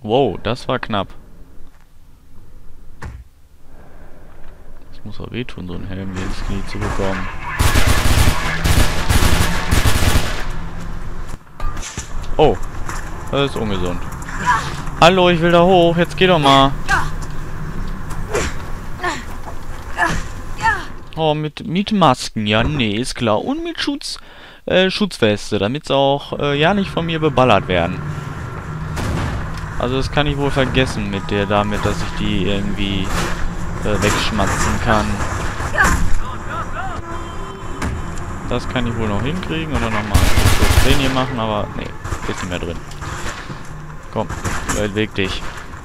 Wow, das war knapp. Das muss auch wehtun, so einen Helm hier ins Knie zu bekommen. Oh, das ist ungesund. Hallo, ich will da hoch. Jetzt geh doch mal. Oh, mit Masken. Ja, nee, ist klar. Und mit Schutzweste, damit sie auch ja nicht von mir beballert werden. Also das kann ich wohl vergessen damit, dass ich die irgendwie wegschmatzen kann. Das kann ich wohl noch hinkriegen oder nochmal den hier machen, aber nee, ist nicht mehr drin. Komm, beweg dich.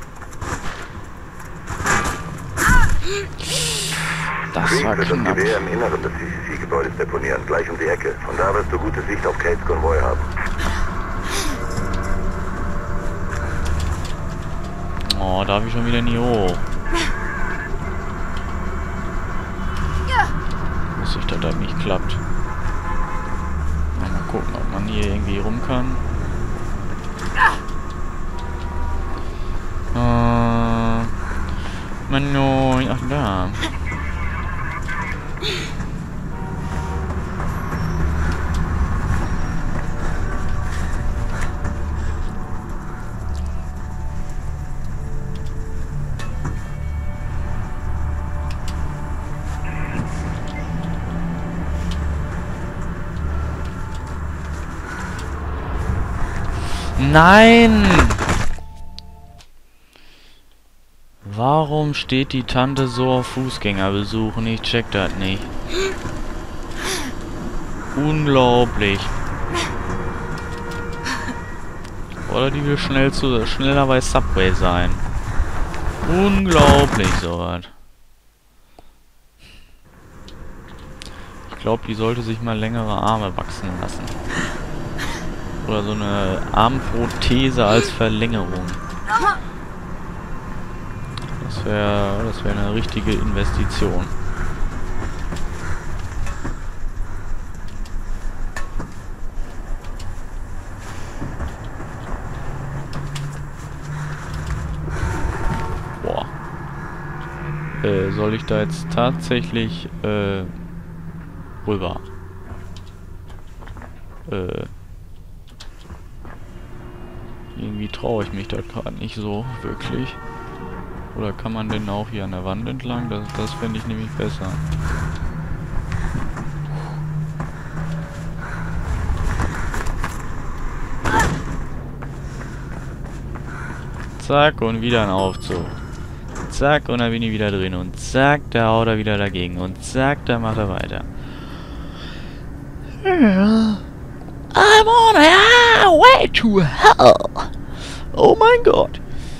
Das war Das knapp. Gewehr im Inneren des CCC-Gebäudes deponieren, gleich um die Ecke. Von da wirst du gute Sicht auf Kates Konvoi haben. Oh, darf ich schon wieder nie hoch. Muss ich, dass das nicht klappt. Mal gucken, ob man hier irgendwie rum kann. Manu, ach da. Nein! Warum steht die Tante so auf Fußgängerbesuchen? Ich check das nicht. Unglaublich. Oder die will schneller bei Subway sein. Unglaublich sowas. Ich glaube, die sollte sich mal längere Arme wachsen lassen. Oder so eine Armprothese als Verlängerung. Das wäre eine richtige Investition. Boah. Soll ich da jetzt tatsächlich rüber? Irgendwie traue ich mich da gerade nicht so wirklich. Oder kann man denn auch hier an der Wand entlang? Das fände ich nämlich besser. Zack, und wieder ein Aufzug. Zack, und dann bin ich wieder drin. Und zack, da haut er wieder dagegen. Und zack, da macht er weiter. I'm on a way to hell. Oh mein Gott.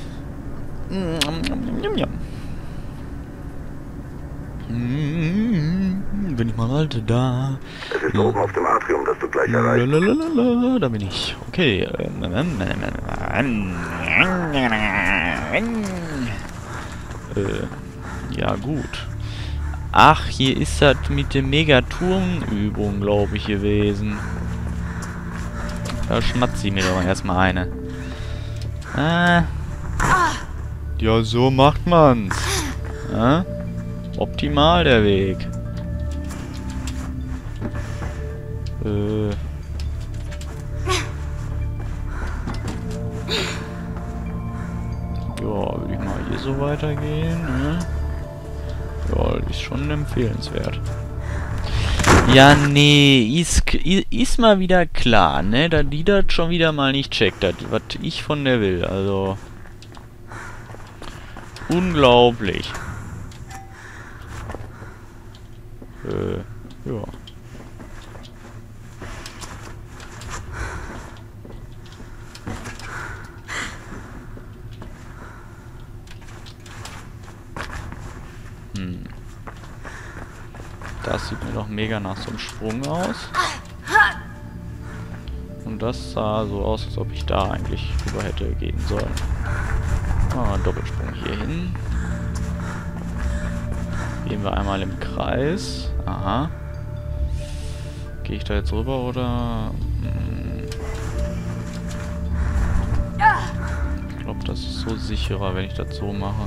Bin ich mal alt da. Es ist oben auf dem Atrium, das du gleich erreichst. Lalalala, da bin ich. Okay. Ja gut. Ach, hier ist das mit der Megaturmübung, glaube ich, gewesen. Da schmatzt sie mir doch erstmal eine. Ja, so macht man's. Optimal der Weg. Ja, würde ich mal hier so weitergehen, ne? Ja, das ist schon empfehlenswert. Ja, nee, ist mal wieder klar, ne? Da die das schon wieder mal nicht checkt, was ich von der will, also... Unglaublich. Ja. Das sieht mir doch mega nach so einem Sprung aus. Und das sah so aus, als ob ich da eigentlich drüber hätte gehen sollen. Ah, Doppelsprung hier hin. Gehen wir einmal im Kreis. Aha. Gehe ich da jetzt rüber oder... Ich glaube, das ist so sicherer, wenn ich das so mache.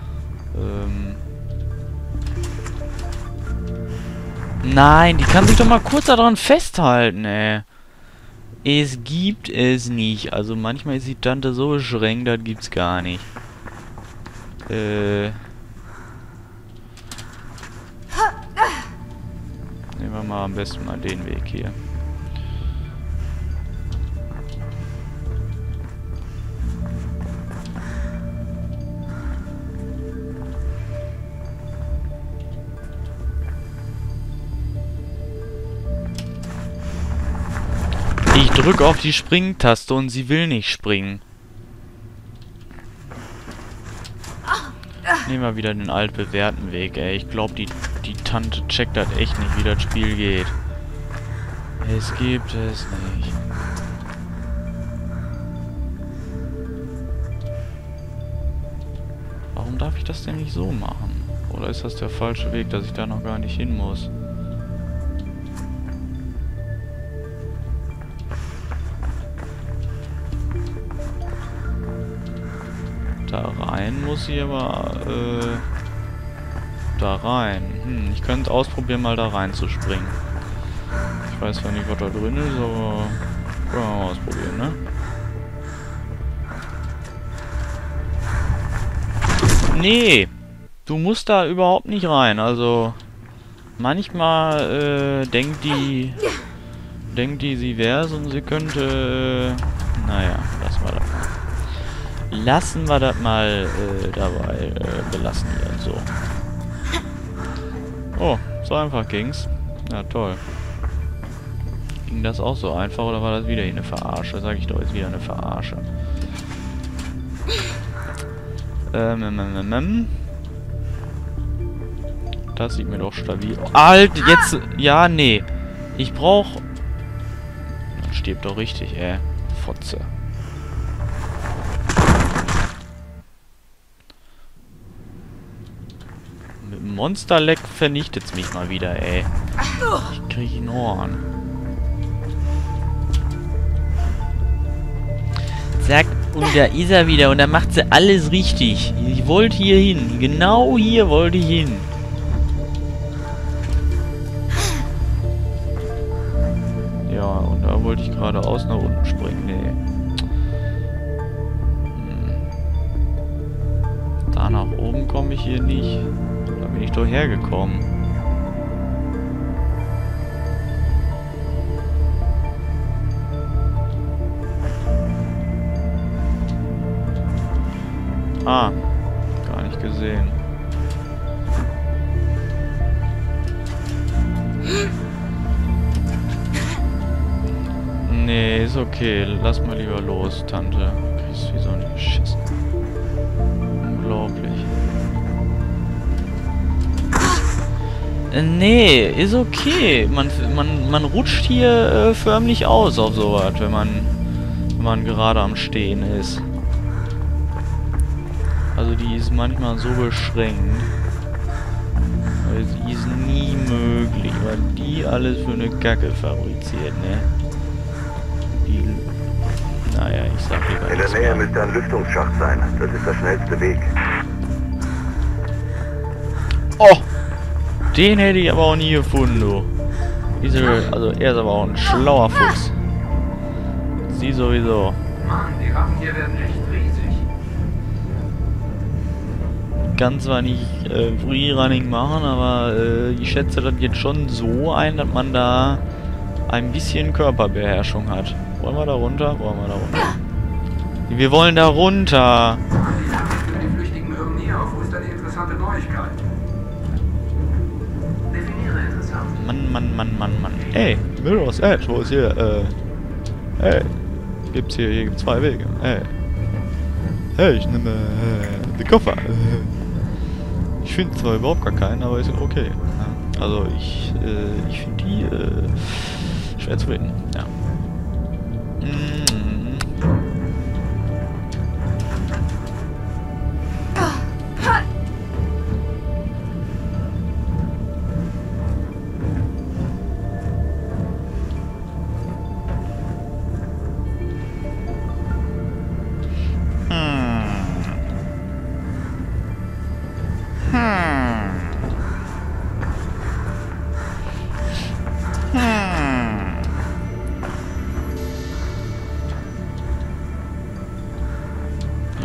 Nein, die kann sich doch mal kurz daran festhalten, ey. Es gibt es nicht. Also manchmal ist die Tante so beschränkt, das gibt's gar nicht. Nehmen wir mal am besten mal den Weg hier. Ich drücke auf die Springtaste und sie will nicht springen. Nehmen wir wieder den altbewährten Weg, ey. Ich glaube, die Tante checkt das echt nicht, wie das Spiel geht. Es gibt es nicht. Warum darf ich das denn nicht so machen? Oder ist das der falsche Weg, dass ich da noch gar nicht hin muss? Da rein muss sie aber, da rein. Ich könnte ausprobieren, mal da rein zu springen. Ich weiß zwar nicht, was da drin ist, aber können wir mal ausprobieren, ne? Nee! Du musst da überhaupt nicht rein, also manchmal, denkt die, sie wär's und sie könnte, naja, lassen wir das mal. Lassen wir das mal dabei belassen hier. So. Oh, so einfach ging's. Ja, toll. Ging das auch so einfach oder war das wieder hier eine Verarsche? Sag ich doch, ist wieder eine Verarsche. Das sieht mir doch stabil. Halt, jetzt. Ja, nee. Ich brauch. Stirbt doch richtig, ey. Fotze. Mit dem Monsterleck vernichtet's mich mal wieder, ey. Ich krieg ihn Ohren. Zack, und da ist er wieder und da macht sie alles richtig. Ich wollte hier hin. Genau hier wollte ich hin. Ja, und da wollte ich geradeaus nach unten springen. Nee. Da nach oben komme ich hier nicht. Da bin ich doch hergekommen. Ah, gar nicht gesehen. Nee, ist okay. Lass mal lieber los, Tante. Du kriegst wie so ein Geschissen. Unglaublich. Nee, ist okay. Man rutscht hier förmlich aus auf sowas, wenn man gerade am Stehen ist. Also die ist manchmal so beschränkt. Weil sie ist nie möglich, weil die alles für eine Kacke fabriziert, ne? Die... Naja, ich sag lieber in der Nähe müsste ein Lüftungsschacht sein. Das ist der schnellste Weg. Oh! Den hätte ich aber auch nie gefunden, du. Also er ist aber auch ein schlauer Fuchs. Sie sowieso. Mann, die Waffen hier werden echt riesig. Kann zwar nicht Freerunning machen, aber ich schätze das jetzt schon so ein, dass man da ein bisschen Körperbeherrschung hat. Wollen wir da runter? Wollen wir da runter? Wir wollen da runter! Die Flüchtigen hören nie auf. Wo ist da die interessante Neuigkeit? Definiere interessant. Mann. Ey, Mirror's Edge, wo ist hier, hey, hier gibt's zwei Wege, hey, ich nehme, den Koffer, ich finde zwar überhaupt gar keinen, aber ist okay, ja. Also ich finde die, schwer zu reden, ja.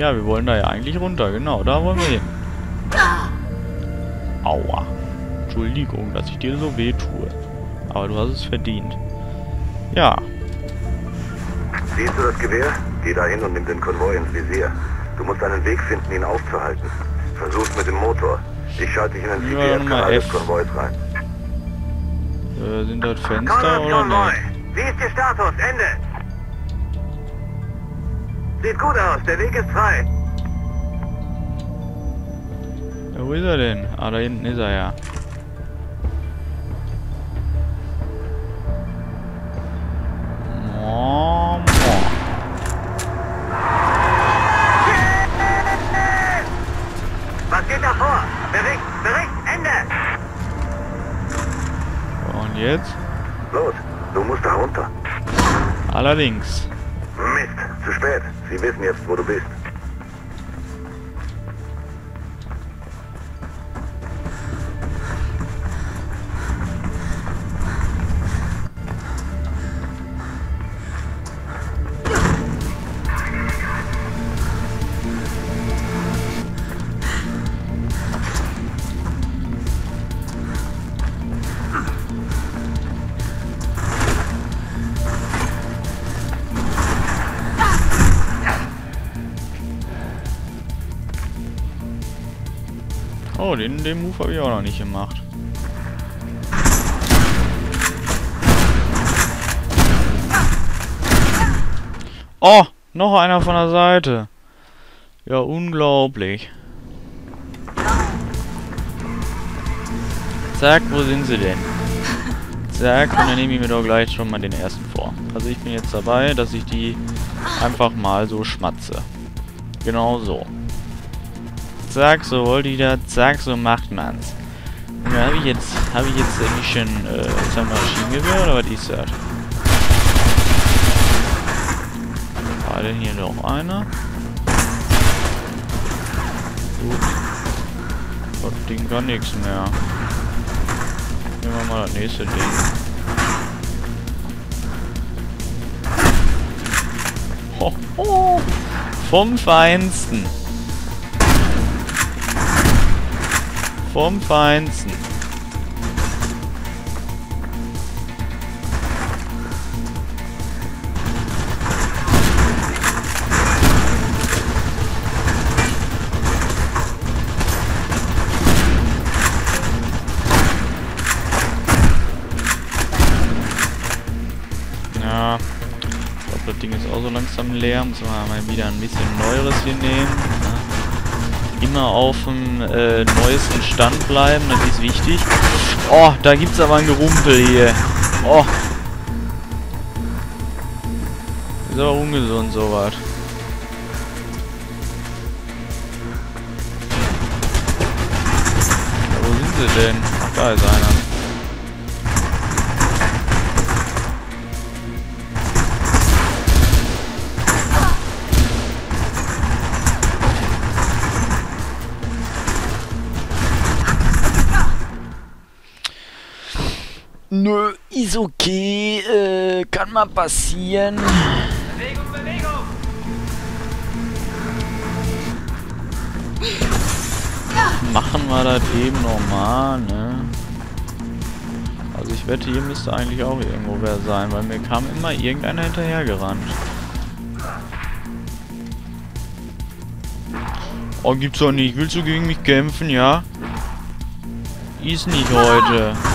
Ja, wir wollen da ja eigentlich runter. Genau, da wollen wir hin. Aua. Entschuldigung, dass ich dir so weh tue. Aber du hast es verdient. Ja. Siehst du das Gewehr? Geh da hin und nimm den Konvoi ins Visier. Du musst einen Weg finden, ihn aufzuhalten. Versuch's mit dem Motor. Ich schalte dich in den Ja, GPS-Kanal des Konvois rein. Sind das Fenster oder nicht? Wie ist Ihr Status? Ende! Sieht gut aus, der Weg ist frei. Ja, wo ist er denn? Ah, da hinten ist er ja. Was geht da vor? Bericht! Ende! Und jetzt? Los, du musst da runter. Allerdings. Mist, zu spät. Sie wissen jetzt, wo du bist. Oh, den Move habe ich auch noch nicht gemacht. Oh, noch einer von der Seite. Ja, unglaublich. Zack, wo sind sie denn? Zack, und dann nehme ich mir doch gleich schon mal den ersten vor. Also ich bin jetzt dabei, dass ich die einfach mal so schmatze. Genau so. Zack, so wollte ich das. Zack, so macht man's. Und da habe ich jetzt nicht schon, sag mal, Maschinengewehr oder was ist das? War denn hier noch einer? Gut. Das Ding kann nichts mehr. Nehmen wir mal das nächste Ding. Ho, ho. Vom Feinsten. Vom Feinsten. Ja, ich glaube, das Ding ist auch so langsam leer. Muss man mal wieder ein bisschen neueres hier nehmen. Ja. Immer auf dem neuesten Stand bleiben, das ist wichtig. Oh, da gibt's aber ein Gerumpel hier. Oh. Ist aber ungesund, sowas. Ja, wo sind sie denn? Ach, da ist einer. Nö, ist okay, kann mal passieren. Bewegung, Bewegung! Machen wir das eben normal, ne? Also ich wette, hier müsste eigentlich auch irgendwo wer sein, weil mir kam immer irgendeiner hinterhergerannt. Oh, gibt's doch nicht. Willst du gegen mich kämpfen, ja? Ist nicht heute.